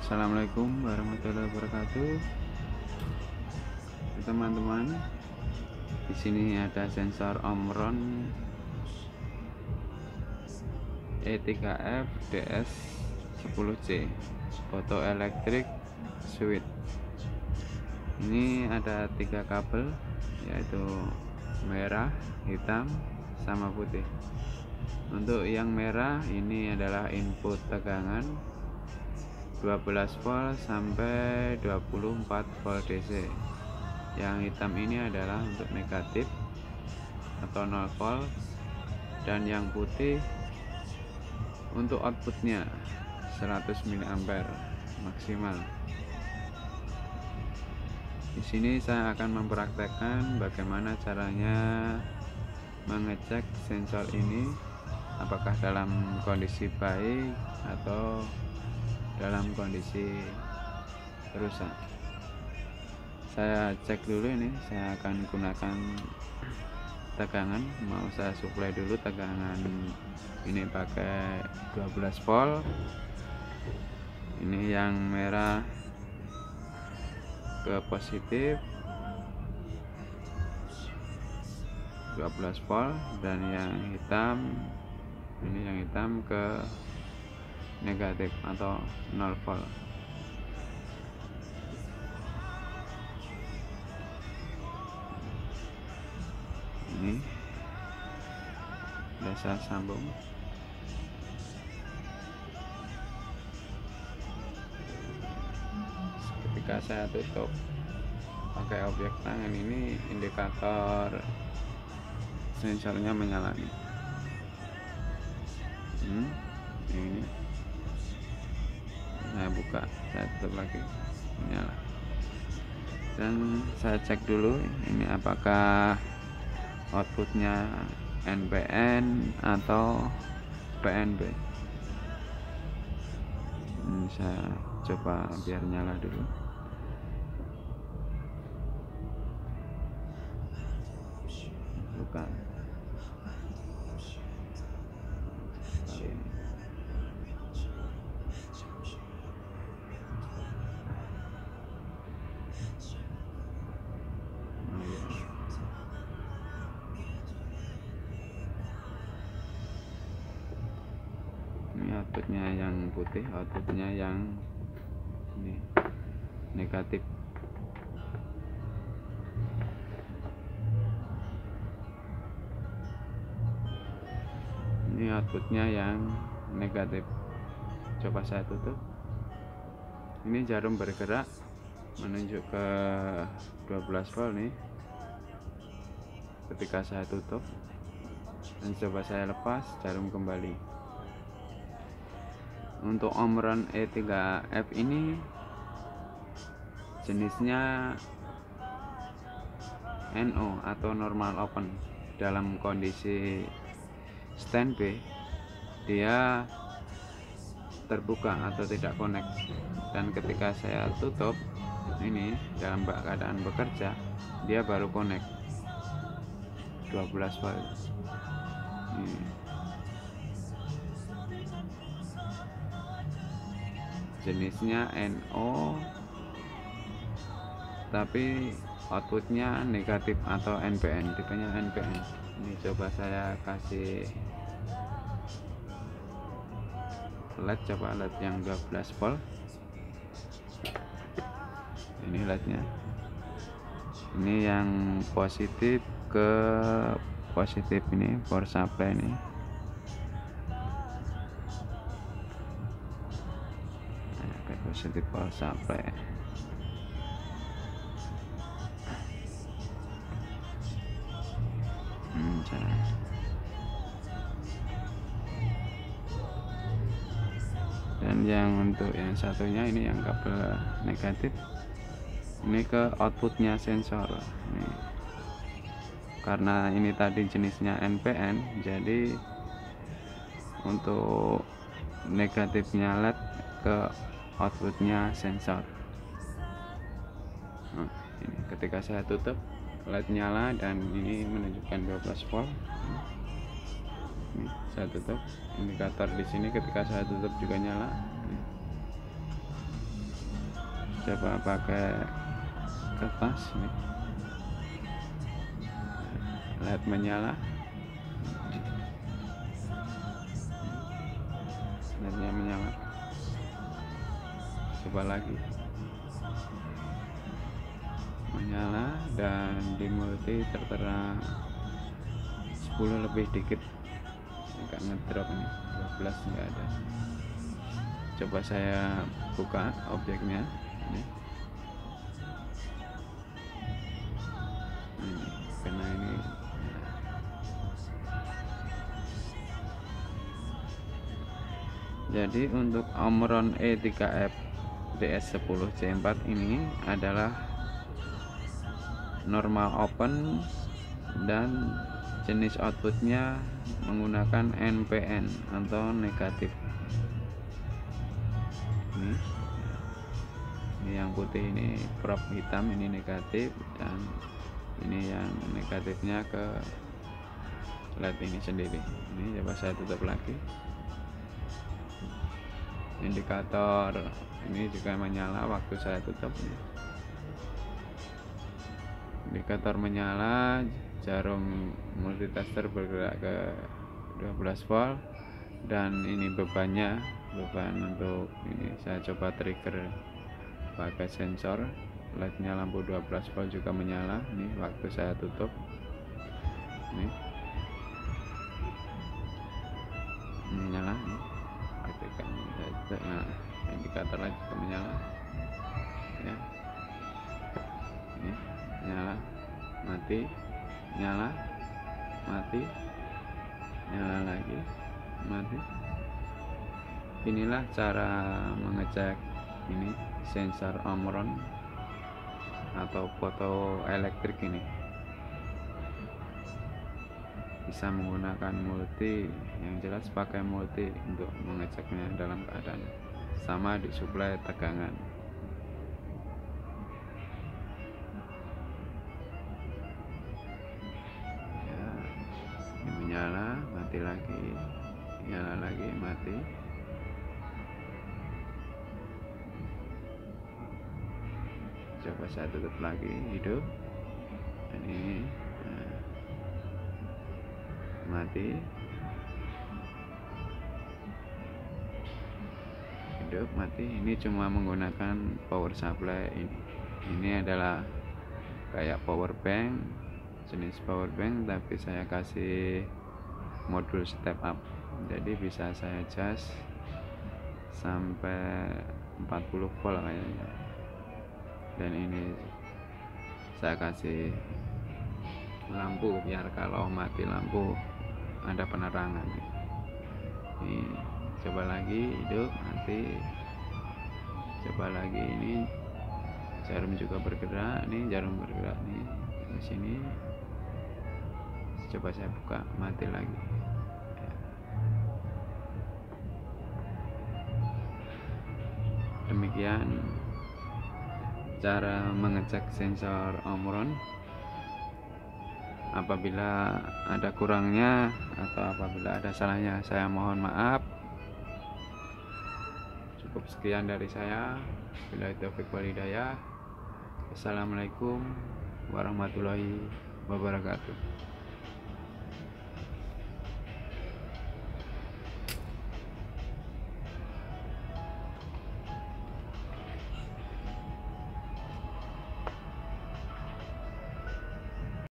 Assalamualaikum warahmatullahi wabarakatuh, teman-teman. Di sini ada sensor Omron E3F DS10C photoelectric switch. Ini ada 3 kabel, yaitu merah, hitam, sama putih. Untuk yang merah ini adalah input tegangan 12 volt sampai 24 volt DC. Yang hitam ini adalah untuk negatif atau 0 volt, dan yang putih untuk outputnya 100 mA maksimal. Di sini saya akan mempraktekkan bagaimana caranya mengecek sensor ini apakah dalam kondisi baik atau dalam kondisi rusak. Saya cek dulu ini, saya akan gunakan tegangan, mau saya suplai dulu tegangan ini pakai 12 volt. Ini yang merah ke positif 12 volt, dan yang hitam ini, yang hitam ke negatif atau 0 volt. Ini sudah saya sambung. Ketika saya tutup pakai objek tangan ini, indikator sensornya menyala nih. Ini saya buka, saya tutup lagi, menyala. Dan saya cek dulu ini apakah outputnya NPN atau PNP. Ini saya coba biar nyala dulu. Bukan. Ini outputnya yang putih, outputnya yang ini negatif. Ini outputnya yang negatif. Coba saya tutup. Ini jarum bergerak menunjuk ke 12 volt nih. Ketika saya tutup dan coba saya lepas, jarum kembali. Untuk Omron E3F ini jenisnya NO atau normal open. Dalam kondisi standby dia terbuka atau tidak connect, dan ketika saya tutup ini dalam keadaan bekerja, dia baru connect 12 volt. Ini jenisnya NO tapi outputnya negatif atau NPN, tipenya NPN. Ini coba saya kasih LED, coba LED yang 12 volt. Ini LED-nya. Ini yang positif ke positif, ini power supply ini. Positif power supply. Dan yang untuk yang satunya ini yang kabel negatif, ini ke outputnya sensor ini. Karena ini tadi jenisnya NPN, jadi untuk negatifnya LED ke outputnya sensor. Nah, ini ketika saya tutup, LED nyala dan ini menunjukkan 12 volt. Ini saya tutup, indikator di sini ketika saya tutup juga nyala. coba pakai kertas ini, LED menyala, LED-nya menyala, coba lagi menyala, dan di multi tertera 10 lebih dikit, agak ngedrop ini, 12 nggak ada. Coba saya buka objeknya ini, karena ini jadi untuk Omron E3F DS10C4 ini adalah normal open dan jenis outputnya menggunakan NPN atau negatif. Ini yang putih, ini prop hitam, ini negatif, dan ini yang negatifnya ke LED ini sendiri. Ini coba saya tutup lagi. Indikator ini juga menyala waktu saya tutup. Indikator menyala, jarum multitester bergerak ke 12 volt, dan ini beban untuk ini saya coba trigger pakai sensor. LED-nya lampu 12 volt juga menyala. Ini waktu saya tutup, ini nyala, ini aktifkan. Nah, indikator LED juga menyala ya, ini nyala, mati, nyala, mati, nyala lagi, mati. Inilah cara mengecek ini sensor Omron atau foto elektrik. Ini bisa menggunakan multi, yang jelas pakai multi untuk mengeceknya dalam keadaan sama disuplai tegangan. Ya, ini menyala, mati lagi, nyala lagi, mati. Coba saya tutup lagi, hidup. Ini mati, hidup, mati. Ini cuma menggunakan power supply. Ini adalah kayak power bank, jenis power bank, tapi saya kasih modul step up, jadi bisa saya cas sampai 40 volt kayaknya. Dan ini saya kasih lampu biar kalau mati lampu ada penerangan. Ini coba lagi, hidup, mati, coba lagi. Ini jarum juga bergerak, nih jarum bergerak nih di sini. Coba saya buka, mati lagi. Demikian cara mengecek sensor Omron. Apabila ada kurangnya atau apabila ada salahnya, saya mohon maaf. Cukup sekian dari saya. Billahi taufiq wal hidayah. Assalamualaikum warahmatullahi wabarakatuh.